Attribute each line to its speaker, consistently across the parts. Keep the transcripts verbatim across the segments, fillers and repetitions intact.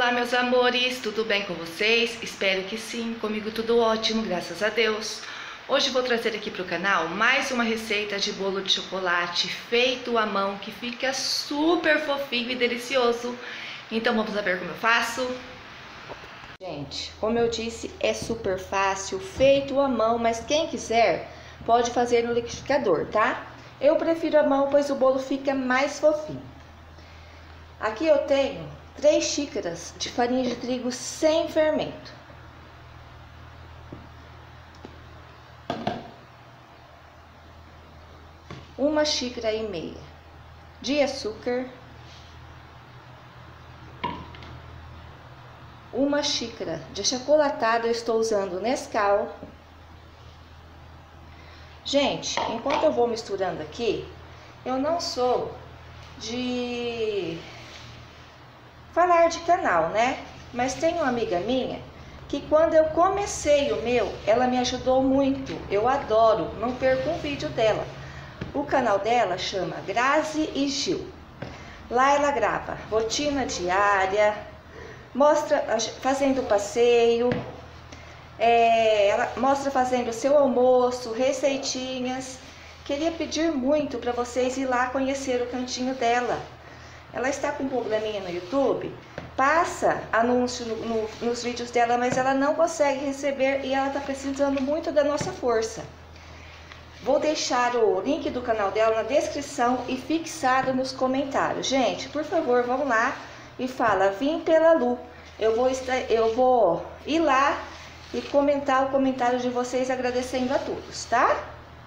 Speaker 1: Olá, meus amores, tudo bem com vocês? Espero que sim, comigo tudo ótimo, graças a Deus. Hoje vou trazer aqui para o canal mais uma receita de bolo de chocolate feito à mão, que fica super fofinho e delicioso. Então vamos ver como eu faço? Gente, como eu disse, é super fácil, feito à mão, mas quem quiser pode fazer no liquidificador, tá? Eu prefiro a mão, pois o bolo fica mais fofinho. Aqui eu tenho três xícaras de farinha de trigo sem fermento. Uma xícara e meia de açúcar. Uma xícara de achocolatado, eu estou usando Nescau. Gente, enquanto eu vou misturando aqui, eu não sou de falar de canal, né? Mas tem uma amiga minha que quando eu comecei o meu, ela me ajudou muito. Eu adoro, não perco um vídeo dela. O canal dela chama Grazi e Gil. Lá ela grava rotina diária, mostra fazendo passeio, é, ela mostra fazendo seu almoço, receitinhas. Queria pedir muito para vocês ir lá conhecer o cantinho dela. Ela está com um probleminha no YouTube, passa anúncio no, no, nos vídeos dela, mas ela não consegue receber e ela está precisando muito da nossa força. Vou deixar o link do canal dela na descrição e fixado nos comentários. Gente, por favor, vão lá e fala, vim pela Lu. Eu vou, estar, eu vou ir lá e comentar o comentário de vocês agradecendo a todos, tá?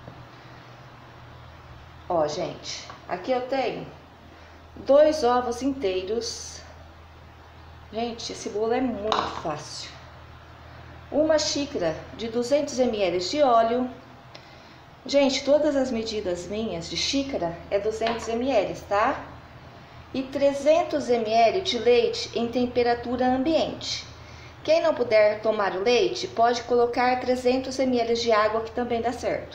Speaker 1: Ó, gente, aqui eu tenho dois ovos inteiros. Gente, esse bolo é muito fácil. Uma xícara de duzentos mililitros de óleo. Gente, todas as medidas minhas de xícara é duzentos mililitros, tá? E trezentos mililitros de leite em temperatura ambiente. Quem não puder tomar o leite, pode colocar trezentos mililitros de água, que também dá certo.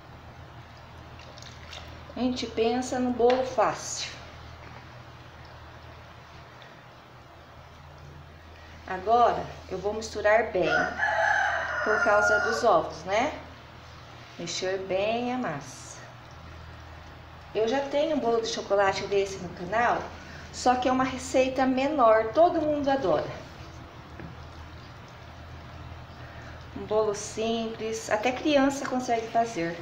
Speaker 1: A gente pensa no bolo fácil. Agora eu vou misturar bem, por causa dos ovos, né? Mexer bem a massa. Eu já tenho um bolo de chocolate desse no canal, só que é uma receita menor, todo mundo adora. Um bolo simples, até criança consegue fazer.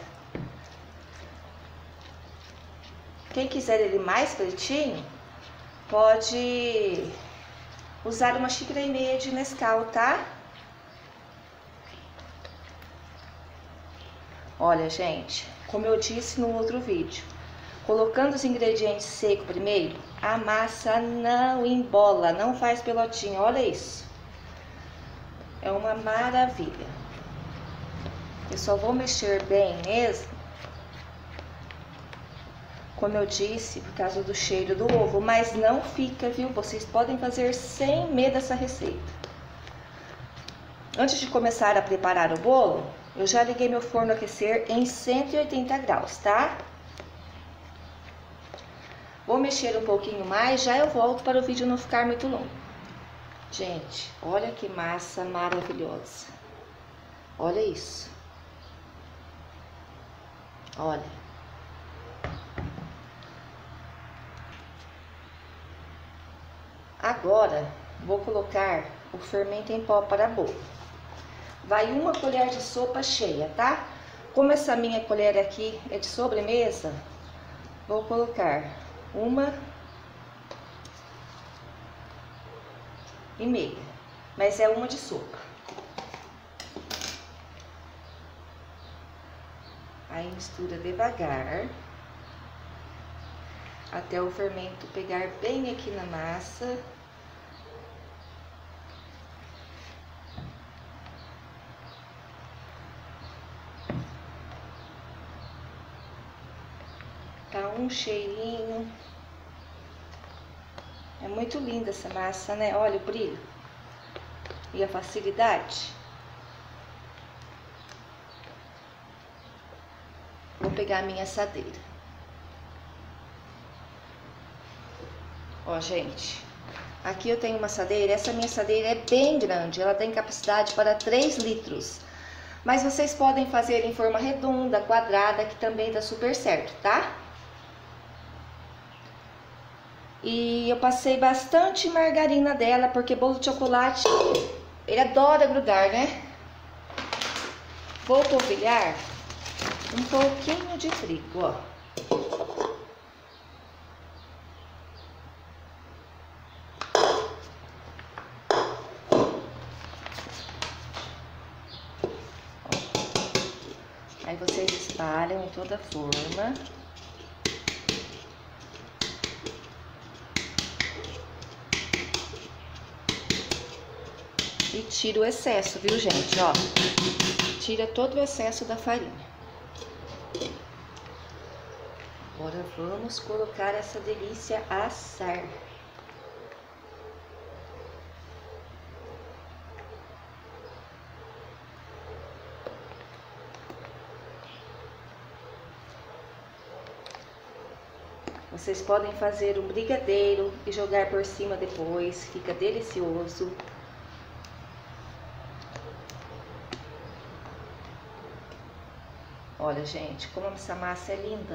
Speaker 1: Quem quiser ele mais pretinho, pode usar uma xícara e meia de Nescau, tá? Olha, gente, como eu disse no outro vídeo, colocando os ingredientes secos primeiro, a massa não embola, não faz pelotinha, olha isso. É uma maravilha. Eu só vou mexer bem mesmo, como eu disse, por causa do cheiro do ovo, mas não fica, viu? Vocês podem fazer sem medo essa receita. Antes de começar a preparar o bolo, eu já liguei meu forno a aquecer em cento e oitenta graus, tá? Vou mexer um pouquinho mais, já eu volto para o vídeo não ficar muito longo. Gente, olha que massa maravilhosa. Olha isso. Olha. Agora, vou colocar o fermento em pó para bolo. Vai uma colher de sopa cheia, tá? Como essa minha colher aqui é de sobremesa, vou colocar uma e meia, mas é uma de sopa. Aí mistura devagar, até o fermento pegar bem aqui na massa. Tá um cheirinho. É muito linda essa massa, né? Olha o brilho e a facilidade. Vou pegar a minha assadeira. Ó, gente, Aqui eu tenho uma assadeira, essa minha assadeira é bem grande, ela tem capacidade para três litros. Mas vocês podem fazer em forma redonda, quadrada, que também dá super certo, tá? E eu passei bastante margarina dela, porque bolo de chocolate, ele adora grudar, né? Vou polvilhar um pouquinho de trigo, ó. Aí vocês espalham em toda a forma. E tira o excesso, viu, gente? Ó, tira todo o excesso da farinha. Agora vamos colocar essa delícia a assar. Vocês podem fazer um brigadeiro e jogar por cima depois, fica delicioso. Olha, gente, como essa massa é linda.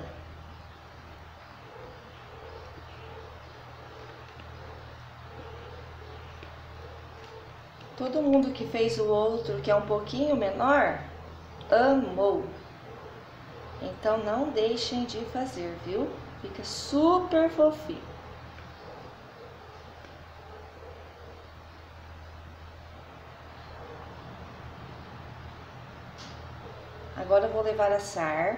Speaker 1: Todo mundo que fez o outro, que é um pouquinho menor, amou. Então não deixem de fazer, viu? Fica super fofinho. Agora eu vou levar a assar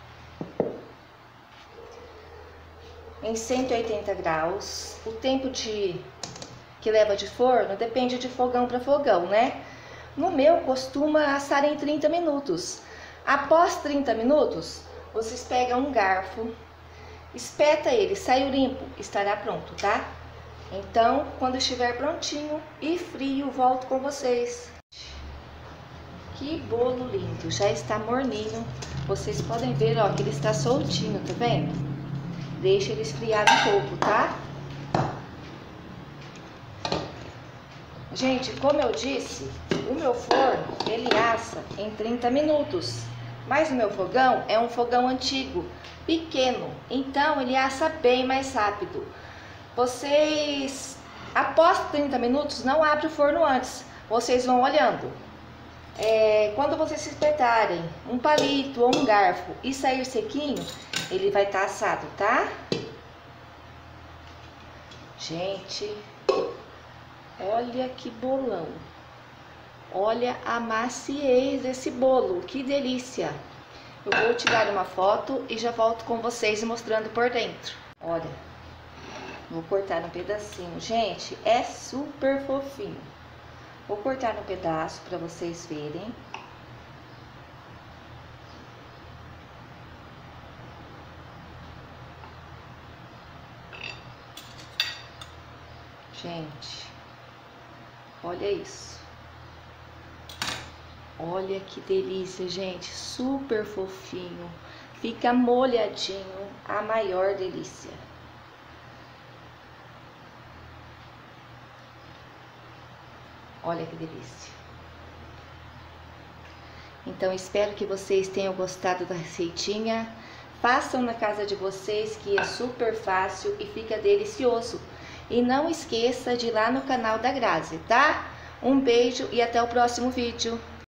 Speaker 1: em cento e oitenta graus. O tempo de que leva de forno depende de fogão para fogão, né? No meu costuma assar em trinta minutos. Após trinta minutos, vocês pegam um garfo, espeta ele, saiu limpo, estará pronto, tá? Então, quando estiver prontinho e frio, volto com vocês. Que bolo lindo, já está morninho. Vocês podem ver, ó, que ele está soltinho, tá vendo? Deixa ele esfriar um pouco, tá? Gente, como eu disse, o meu forno, ele assa em trinta minutos. Mas o meu fogão é um fogão antigo, pequeno, então ele assa bem mais rápido. Vocês, após trinta minutos, não abre o forno antes, vocês vão olhando. É, quando vocês espetarem um palito ou um garfo e sair sequinho, ele vai estar assado, tá? Gente, olha que bolão. Olha a maciez desse bolo, que delícia! Eu vou tirar uma foto e já volto com vocês mostrando por dentro. Olha, vou cortar um pedacinho. Gente, é super fofinho. Vou cortar um pedaço para vocês verem. Gente, olha isso. Olha que delícia, gente. Super fofinho. Fica molhadinho, a maior delícia. Olha que delícia. Então, espero que vocês tenham gostado da receitinha. Façam na casa de vocês, que é super fácil e fica delicioso. E não esqueça de ir lá no canal da Grazi, tá? Um beijo e até o próximo vídeo.